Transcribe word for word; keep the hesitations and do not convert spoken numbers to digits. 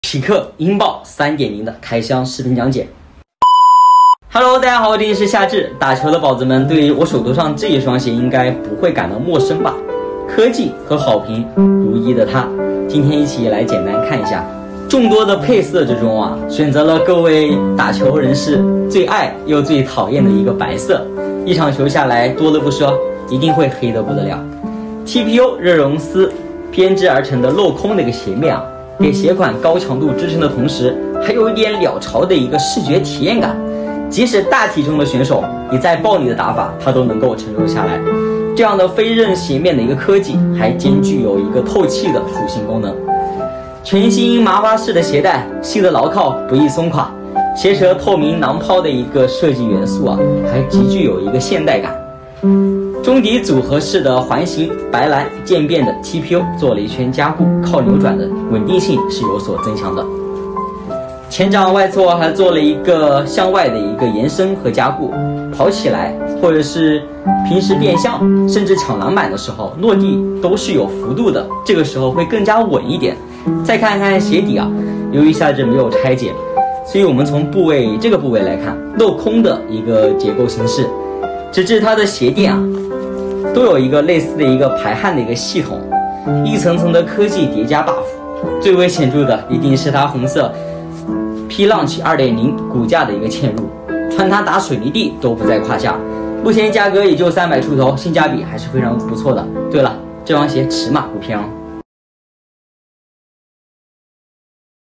匹克音爆 三点零 的开箱视频讲解。Hello， 大家好，这里是夏至。打球的宝子们对于我手头上这一双鞋应该不会感到陌生吧？科技和好评如一的它，今天一起来简单看一下。众多的配色之中啊，选择了各位打球人士最爱又最讨厌的一个白色。一场球下来，多的不说，一定会黑得不得了。T P U 热熔丝编织而成的镂空的一个鞋面啊，给鞋款高强度支撑的同时，还有一点鸟巢的一个视觉体验感。即使大体重的选手，你再暴力的打法，它都能够承受下来。这样的飞刃鞋面的一个科技，还兼具有一个透气的属性功能。全新麻花式的鞋带，系得牢靠，不易松垮。鞋舌透明囊泡的一个设计元素啊，还极具有一个现代感。中底组合式的环形白蓝渐变的 T P U 做了一圈加固，靠扭转的稳定性是有所增强的。前掌外侧还做了一个向外的一个延伸和加固，跑起来或者是平时变向，甚至抢篮板的时候落地都是有幅度的，这个时候会更加稳一点。再看看鞋底啊，由于下至没有拆解，所以我们从部位这个部位来看，镂空的一个结构形式，直至它的鞋垫啊，都有一个类似的一个排汗的一个系统，一层层的科技叠加 buff。最为显著的一定是它红色 P Launch 二点零 骨架的一个嵌入，穿它打水泥地都不在胯下。目前价格也就三百出头，性价比还是非常不错的。对了，这双鞋尺码不偏哦。